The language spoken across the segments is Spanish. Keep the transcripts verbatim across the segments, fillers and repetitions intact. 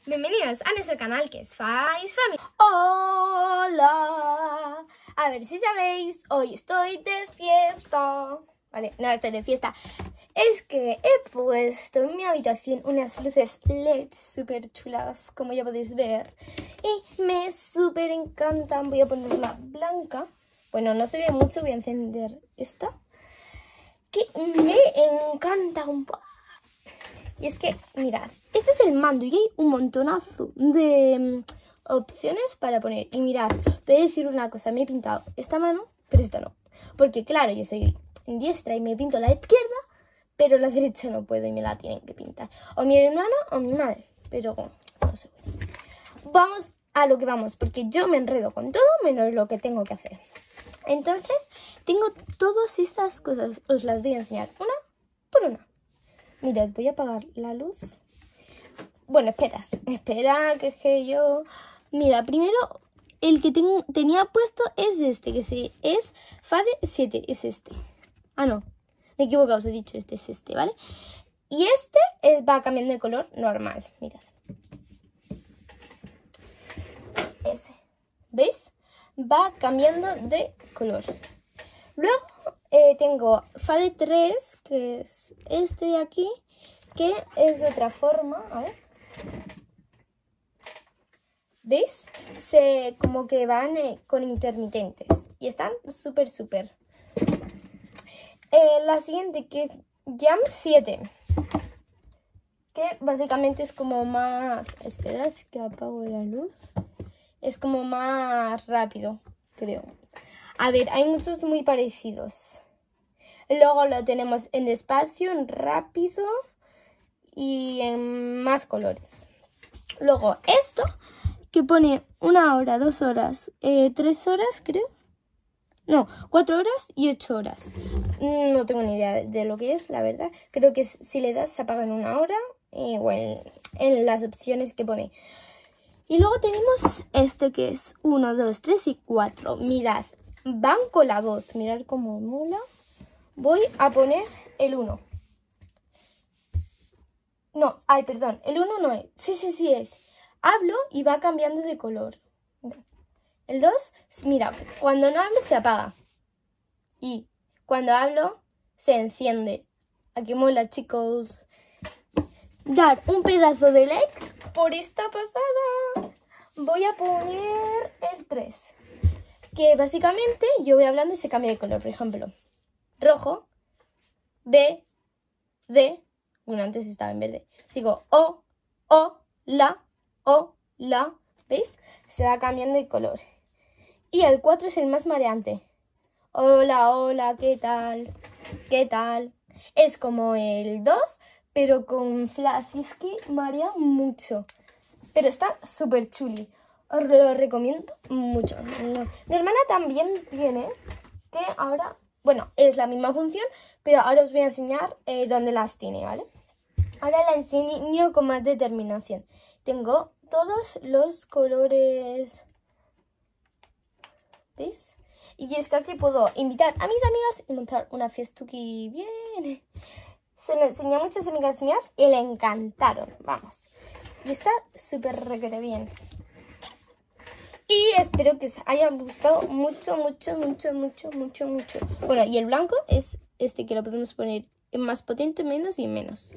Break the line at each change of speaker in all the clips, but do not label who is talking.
Bienvenidos a nuestro canal que es Fai's Family. Hola. A ver si sabéis, hoy estoy de fiesta. Vale, no estoy de fiesta. Es que he puesto en mi habitación unas luces L E D súper chulas, como ya podéis ver. Y me súper encantan. Voy a ponerla blanca. Bueno, no se ve mucho, voy a encender esta. Que me encanta un poco. Y es que, mirad, este es el mando y hay un montonazo de um, opciones para poner. Y mirad, te voy a decir una cosa, me he pintado esta mano, pero esta no. Porque claro, yo soy diestra y me pinto la izquierda, pero la derecha no puedo y me la tienen que pintar. O mi hermana o mi madre, pero no sé. Vamos a lo que vamos, porque yo me enredo con todo menos lo que tengo que hacer. Entonces, tengo todas estas cosas, os las voy a enseñar una por una. Mirad, voy a apagar la luz. Bueno, espera, espera, que es que yo... Mira, primero, el que ten... tenía puesto es este, que sí, es Fade siete, es este. Ah, no, me he equivocado, os he dicho este, es este, ¿vale? Y este es, va cambiando de color normal, mirad. Ese, ¿veis? Va cambiando de color. Luego eh, tengo Fade tres, que es este de aquí, que es de otra forma. A ver. ¿Veis? Se, como que van eh, con intermitentes. Y están súper, súper. Eh, la siguiente, que es Jam siete. Que básicamente es como más... Esperad que apago la luz. Es como más rápido, creo. A ver, hay muchos muy parecidos. Luego lo tenemos en despacio, en rápido y en más colores. Luego esto, que pone una hora, dos horas, eh, tres horas, creo. No, cuatro horas y ocho horas. No tengo ni idea de lo que es, la verdad. Creo que si le das se apaga en una hora eh, o en, en las opciones que pone. Y luego tenemos este que es uno, dos, tres y cuatro. Mirad. Van con la voz, mirad cómo mola. Voy a poner el uno. No, ay, perdón, el uno no es. Sí, sí, sí es. Hablo y va cambiando de color. El dos, mira, cuando no hablo se apaga. Y cuando hablo se enciende. Aquí mola, chicos. Dar un pedazo de like por esta pasada. Voy a poner el tres. Que básicamente yo voy hablando y se cambia de color. Por ejemplo, rojo, B, D. Bueno, antes estaba en verde. Sigo O, O, la, O, la. ¿Veis? Se va cambiando de color. Y el cuatro es el más mareante. Hola, hola, ¿qué tal? ¿Qué tal? Es como el dos, pero con flash. Y es que marea mucho. Pero está súper chuli. Os lo recomiendo mucho. Mi hermana también tiene, que ahora, bueno, es la misma función, pero ahora os voy a enseñar eh, dónde las tiene, ¿vale? Ahora la enseño con más determinación. Tengo todos los colores, ¿veis? Y es que aquí puedo invitar a mis amigas y montar una fiestuki bien. Se lo enseñé a muchas amigas mías y le encantaron, vamos. Y está súper requete bien. Y espero que os haya gustado mucho, mucho, mucho, mucho, mucho, mucho. Bueno, y el blanco es este que lo podemos poner en más potente, menos y en menos.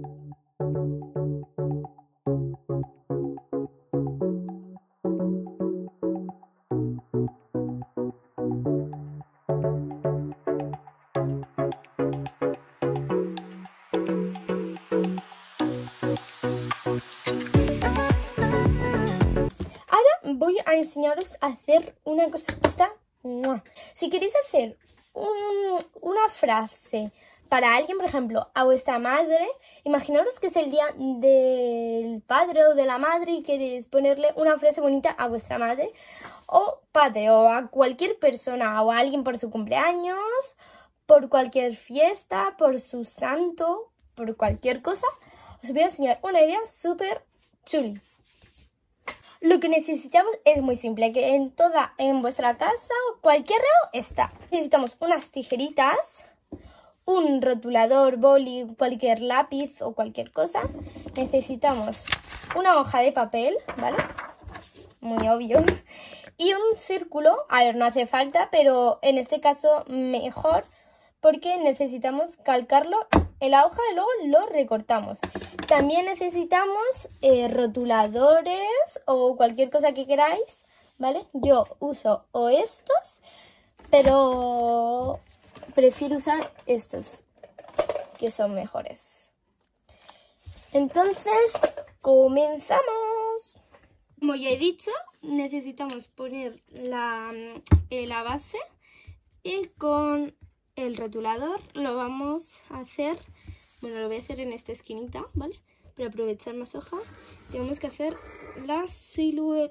Voy a enseñaros a hacer una cosa que está... Si queréis hacer un, una frase para alguien, por ejemplo, a vuestra madre, imaginaros que es el día del padre o de la madre y queréis ponerle una frase bonita a vuestra madre o padre o a cualquier persona o a alguien por su cumpleaños, por cualquier fiesta, por su santo, por cualquier cosa. Os voy a enseñar una idea súper chuli. Lo que necesitamos es muy simple, que en toda, en vuestra casa o cualquier lado está. Necesitamos unas tijeritas, un rotulador, boli, cualquier lápiz o cualquier cosa necesitamos una hoja de papel, ¿vale? Muy obvio. Y un círculo, a ver, no hace falta, pero en este caso mejor porque necesitamos calcarlo en la hoja y luego lo recortamos. También necesitamos eh, rotuladores o cualquier cosa que queráis, ¿vale? Yo uso o estos, pero prefiero usar estos, que son mejores. Entonces, comenzamos. Como ya he dicho, necesitamos poner la, eh, la base y con el rotulador lo vamos a hacer, bueno, lo voy a hacer en esta esquinita, ¿vale? Para aprovechar más hoja, tenemos que hacer la silueta.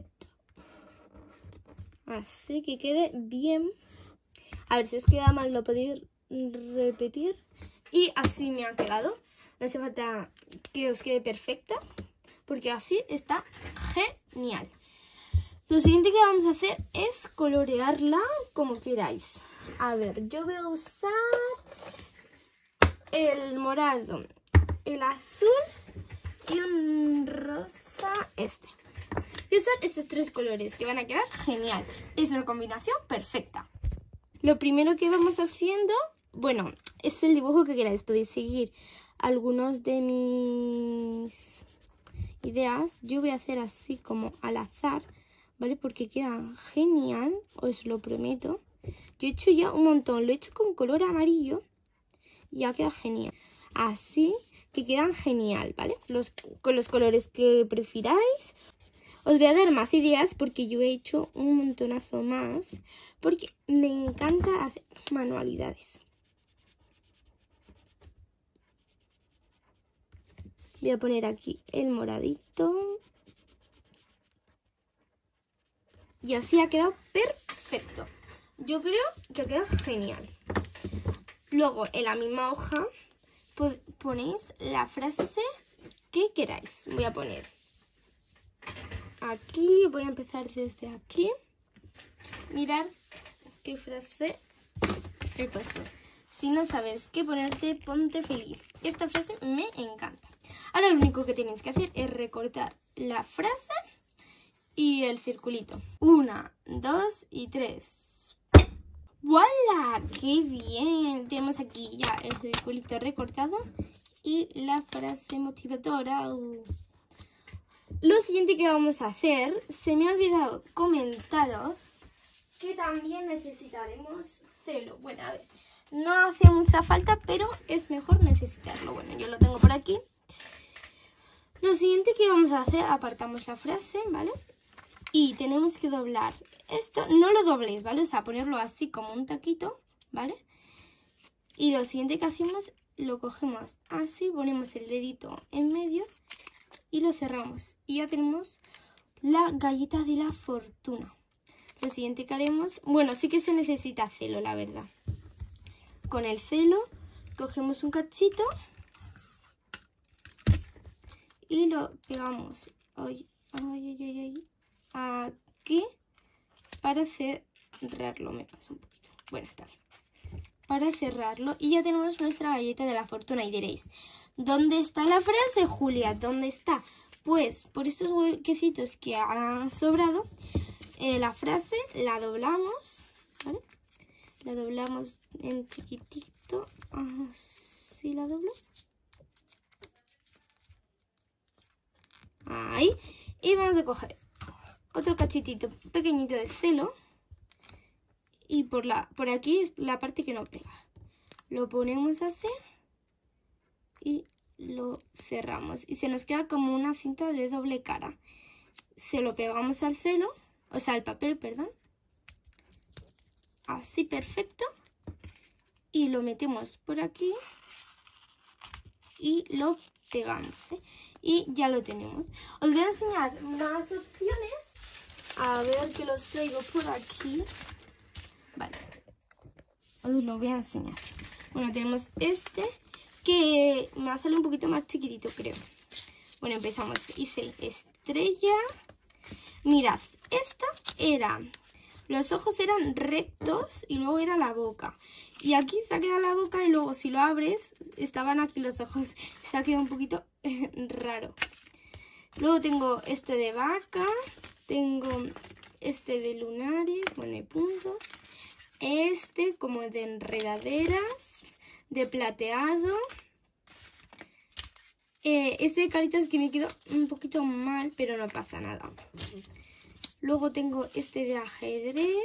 Así que quede bien. A ver, si os queda mal lo podéis repetir. Y así me ha quedado. No hace falta que os quede perfecta, porque así está genial. Lo siguiente que vamos a hacer es colorearla como queráis. A ver, yo voy a usar el morado, el azul y un rosa este. Voy a usar estos tres colores que van a quedar genial. Es una combinación perfecta. Lo primero que vamos haciendo, bueno, es el dibujo que queráis. Podéis seguir algunos de mis ideas. Yo voy a hacer así como al azar, ¿vale? Porque queda genial, os lo prometo. Yo he hecho ya un montón, lo he hecho con color amarillo y ya queda genial. Así que quedan genial, ¿vale? Los, con los colores que prefiráis. Os voy a dar más ideas porque yo he hecho un montonazo más, porque me encanta hacer manualidades. Voy a poner aquí el moradito. Y así ha quedado perfecto. Yo creo que ha quedado genial. Luego, en la misma hoja, ponéis la frase que queráis. Voy a poner aquí, voy a empezar desde aquí. Mirad qué frase he puesto. Si no sabes qué ponerte, ponte feliz. Esta frase me encanta. Ahora lo único que tenéis que hacer es recortar la frase y el circulito. Una, dos y tres. ¡Voilà! ¡Qué bien! Tenemos aquí ya el circulito recortado y la frase motivadora. Uh. Lo siguiente que vamos a hacer, se me ha olvidado comentaros que también necesitaremos celo. Bueno, a ver, no hace mucha falta, pero es mejor necesitarlo. Bueno, yo lo tengo por aquí. Lo siguiente que vamos a hacer, apartamos la frase, ¿vale? Y tenemos que doblar esto, no lo dobléis, ¿vale? O sea, ponerlo así como un taquito, ¿vale? Y lo siguiente que hacemos, lo cogemos así, ponemos el dedito en medio y lo cerramos. Y ya tenemos la galleta de la fortuna. Lo siguiente que haremos, bueno, sí que se necesita celo, la verdad. Con el celo cogemos un cachito y lo pegamos ay, ay, ay, ay, aquí para cerrarlo. Me pasa un poquito. Bueno, está bien. Para cerrarlo y ya tenemos nuestra galleta de la fortuna. Y diréis, ¿dónde está la frase, Julia? ¿Dónde está? Pues por estos huequecitos que han sobrado, eh, la frase la doblamos, ¿vale? La doblamos en chiquitito. Así la doblo. Ahí. Y vamos a coger otro cachitito pequeñito de celo. Y por, la, por aquí es la parte que no pega. Lo ponemos así. Y lo cerramos. Y se nos queda como una cinta de doble cara. Se lo pegamos al celo. O sea, al papel, perdón. Así, perfecto. Y lo metemos por aquí. Y lo pegamos, ¿eh? Y ya lo tenemos. Os voy a enseñar más opciones. A ver que los traigo por aquí. Vale. Os lo voy a enseñar. Bueno, tenemos este que me va a salir un poquito más chiquitito, creo. Bueno, empezamos. Hice estrella. Mirad, esta era los ojos eran rectos y luego era la boca. Y aquí se ha quedado la boca y luego si lo abres estaban aquí los ojos. Se ha quedado un poquito eh, raro. Luego tengo este de vaca, tengo este de lunares, bueno, y puntos. Este como de enredaderas, de plateado. Eh, este de caritas que me quedó un poquito mal, pero no pasa nada. Luego tengo este de ajedrez.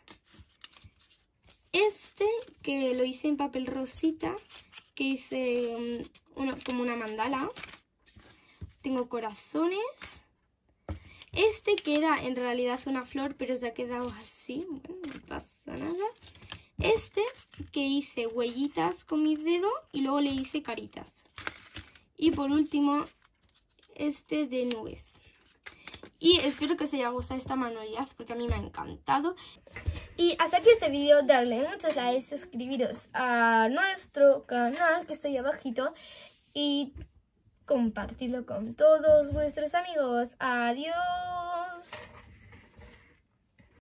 Este que lo hice en papel rosita, que hice um, una, como una mandala. Tengo corazones. Este que era en realidad una flor, pero se ha quedado así. Bueno, no pasa nada. Este que hice huellitas con mis dedos y luego le hice caritas. Y por último, este de nubes. Y espero que os haya gustado esta manualidad porque a mí me ha encantado. Y hasta aquí este vídeo, darle muchos likes, suscribiros a nuestro canal que está ahí abajito y compartirlo con todos vuestros amigos. Adiós.